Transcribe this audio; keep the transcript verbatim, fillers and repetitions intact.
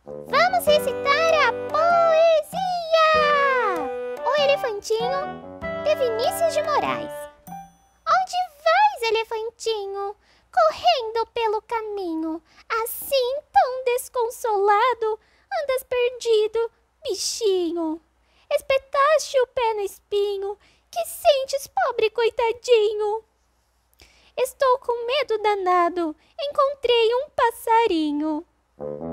Vamos recitar a poesia! O Elefantinho, de Vinícius de Moraes. Onde vais, elefantinho? Correndo pelo caminho, assim tão desconsolado, andas perdido, bichinho. Espetaste o pé no espinho, que sentes, pobre coitadinho? Estou com medo danado, encontrei um passarinho.